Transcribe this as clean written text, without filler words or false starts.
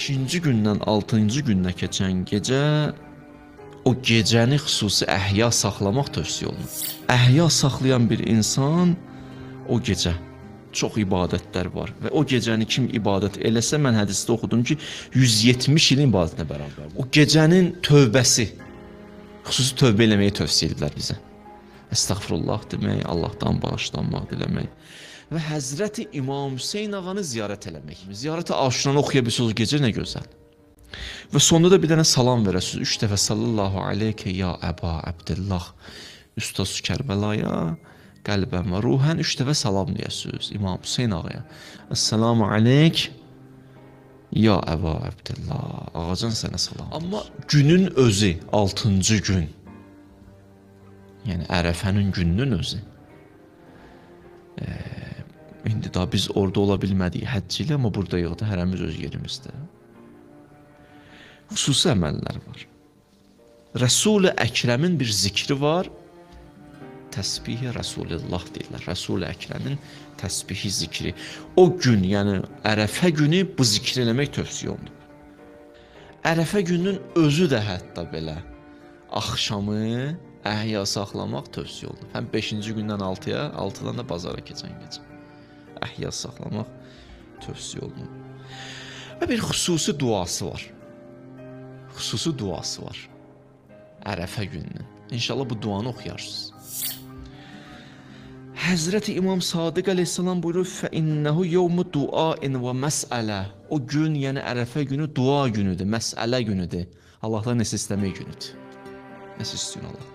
İkinci gündən 6-cı günə keçən gecə o gecəni xüsusi əhya saxlamaq tövsiyə olunur. Əhya saxlayan bir insan o gecə çox ibadətlər var və o gecəni kim ibadət eləsə, mən hədisdə oxudum ki 170 ilin ibadətinə bərabərdir. O gecənin tövbəsi, xüsusi tövbə eləməyi tövsiyə edirlər bizə. Estağfurullah demək, Allahdan bağışlanmaq diləmək və Həzrəti İmam Hüseyn ağanı ziyarət eləmək. Ziyarət-i aşuranı oxuya bilsiniz o gecə, nə gözəl. Və sonunda da bir dənə salam verəsiniz. 3 dəfə sallallahu aləykə ya Əba Əbdillah, Üstaz Kərbəlaya, qəlbən və ruhən 3 dəfə salam deyəsiniz İmam Hüseyn ağaya. Əssalamu aleyk ya Əba Əbdillah, ağacan sənə salam. Amma günün özü 6-cı gün, yəni Ərəfənin gününün özü. İndi daha biz orada ola bilmədik həcc ilə, amma burada yoxdur, hərəmiz öz yerimizdə. Xüsusi əməllər var. Rəsul-i Əkrəmin bir zikri var. Təsbih-i Rəsulullah deyirlər. Rəsul-i Əkrəmin təsbihi zikri. O gün, yəni Ərəfə günü bu zikri eləmək tövsiyə olunur. Ərəfə gününün özü də hətta belə axşamı əhya saxlamaq tövsiyə olunur. Həm 5-ci gündən 6-ya, 6-dan da bazara keçən gecə. Əhya saxlamaq tövsiyə olunur. Və bir xüsusi duası var. Xüsusi duası var. Ərəfə gününün. İnşallah bu duanı oxuyarsınız. Həzrəti İmam Sadiq əleyhissalam buyurur: "Fəinnəhu yevmu duain və məsələ." O gün, yəni Ərəfə günü dua günüdür, məsələ günüdür. Allahdan nəsə istəmək günüdür. Nəsə istəyin Allah.